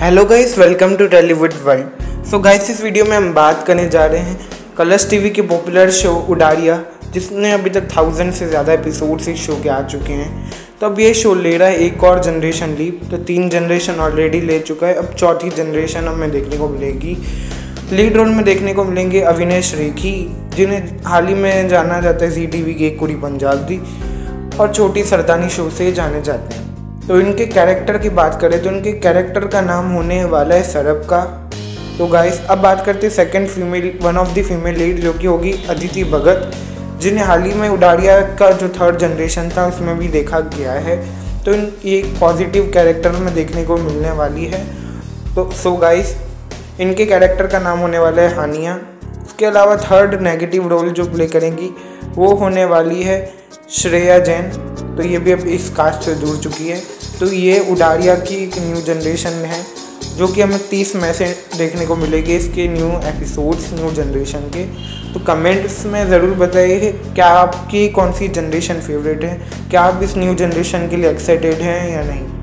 Hello guys, welcome to Tollywood world. So guys, इस video में हम बात करने जा रहे हैं कलर्स टीवी के पॉपुलर शो उडारिया, जिसने अभी तक 1000 से ज़्यादा एपिसोड्स इस शो के आ चुके हैं। तो अब ये शो ले रहा है एक और जनरेशन लीप। तो 3 जनरेशन ऑलरेडी ले चुका है, अब 4थी जनरेशन हमें देखने को मिलेगी। लीड रोल में देखने को मिलेंगे अविनेश रेखी, जिन्हें हाल ही में जाना जाता है जी टीवी की एक कुड़ी पंजाब दी, और छोटी सरदानी शो से जाने जाते हैं। तो इनके कैरेक्टर की बात करें तो इनके कैरेक्टर का नाम होने वाला है सरब का। तो गाइस, अब बात करते हैं second female, one of the female lead, जो कि होगी अदिति भगत, जिन्हें हाल ही में उडारिया का जो 3rd जनरेशन था उसमें भी देखा गया है। तो ये एक पॉजिटिव कैरेक्टर में देखने को मिलने वाली है। तो सो गाइस, इनके कैरेक्टर का नाम होने वाला है हानिया। उसके अलावा 3rd नेगेटिव रोल जो प्ले करेंगी वो होने वाली है श्रेया जैन। तो ये भी अब इस कास्ट से जुड़ चुकी है। तो ये उडारिया की एक न्यू जनरेशन है, जो कि हमें 30 मई से देखने को मिलेगी इसके न्यू एपिसोड्स न्यू जनरेशन के। तो कमेंट्स में ज़रूर बताइए क्या आपकी कौन सी जनरेशन फेवरेट है, क्या आप इस न्यू जनरेशन के लिए एक्साइटेड हैं या नहीं।